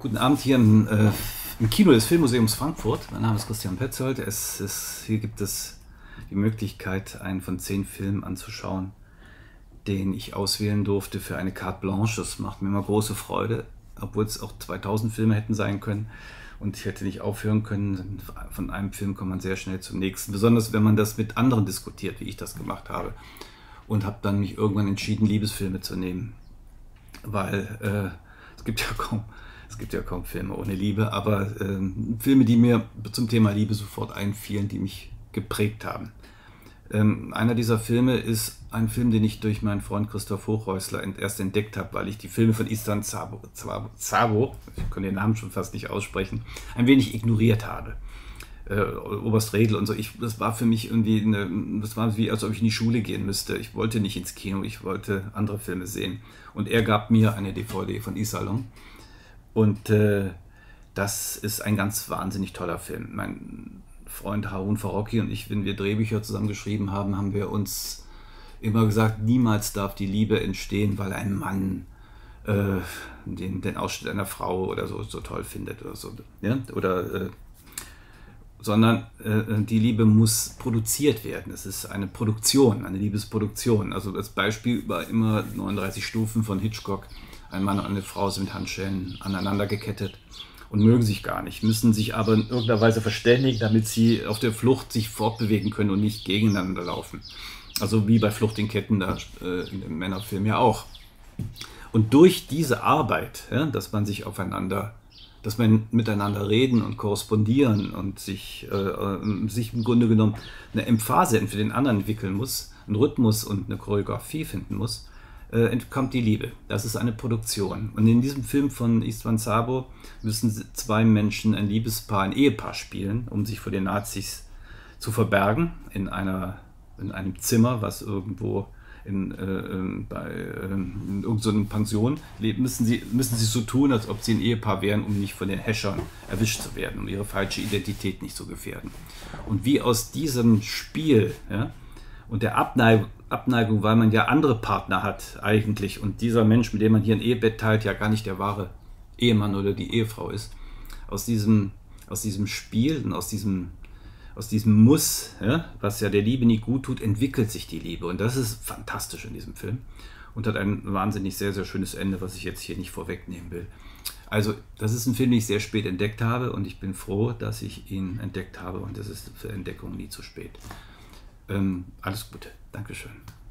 Guten Abend hier im Kino des Filmmuseums Frankfurt. Mein Name ist Christian Petzold. Hier gibt es die Möglichkeit, einen von 10 Filmen anzuschauen, den ich auswählen durfte für eine Carte Blanche. Das macht mir immer große Freude, obwohl es auch 2000 Filme hätten sein können. Und ich hätte nicht aufhören können. Von einem Film kommt man sehr schnell zum nächsten. Besonders wenn man das mit anderen diskutiert, wie ich das gemacht habe. Und habe dann mich irgendwann entschieden, Liebesfilme zu nehmen. Weil es gibt ja kaum Filme ohne Liebe, aber Filme, die mir zum Thema Liebe sofort einfielen, die mich geprägt haben. Einer dieser Filme ist ein Film, den ich durch meinen Freund Christoph Hochhäusler erst entdeckt habe, weil ich die Filme von István Szabó, ich kann den Namen schon fast nicht aussprechen, ein wenig ignoriert habe. Oberst Redl und so. Das war für mich irgendwie das war wie, als ob ich in die Schule gehen müsste. Ich wollte nicht ins Kino, ich wollte andere Filme sehen. Und er gab mir eine DVD von Isalon. Und das ist ein ganz wahnsinnig toller Film. Mein Freund Harun Farocki und ich, wenn wir Drehbücher zusammen geschrieben haben, haben wir uns immer gesagt, niemals darf die Liebe entstehen, weil ein Mann den Ausschnitt einer Frau oder so toll findet oder so. Ja? Sondern die Liebe muss produziert werden. Es ist eine Produktion, eine Liebesproduktion. Also das Beispiel war immer 39 Stufen von Hitchcock. Ein Mann und eine Frau sind mit Handschellen aneinander gekettet und mögen sich gar nicht, müssen sich aber in irgendeiner Weise verständigen, damit sie auf der Flucht sich fortbewegen können und nicht gegeneinander laufen. Also wie bei Flucht in Ketten, da in dem Männerfilm ja auch. Und durch diese Arbeit, ja, dass man miteinander reden und korrespondieren und sich im Grunde genommen eine Emphase für den anderen entwickeln muss, einen Rhythmus und eine Choreografie finden muss, kommt die Liebe. Das ist eine Produktion. Und in diesem Film von István Szabó müssen 2 Menschen, ein Liebespaar, ein Ehepaar spielen, um sich vor den Nazis zu verbergen, in einem Zimmer, was irgendwo in irgendeiner Pension lebt, müssen sie so tun, als ob sie ein Ehepaar wären, um nicht von den Häschern erwischt zu werden, um ihre falsche Identität nicht zu gefährden. Und wie aus diesem Spiel, ja, und der Abneigung, weil man ja andere Partner hat eigentlich und dieser Mensch, mit dem man hier ein Ehebett teilt, ja gar nicht der wahre Ehemann oder die Ehefrau ist, aus diesem Spiel und aus diesem Muss, ja, was ja der Liebe nie gut tut, entwickelt sich die Liebe. Und das ist fantastisch in diesem Film und hat ein wahnsinnig sehr, sehr schönes Ende, was ich jetzt hier nicht vorwegnehmen will. Also das ist ein Film, den ich sehr spät entdeckt habe und ich bin froh, dass ich ihn entdeckt habe und es ist für Entdeckung nie zu spät. Alles Gute. Dankeschön.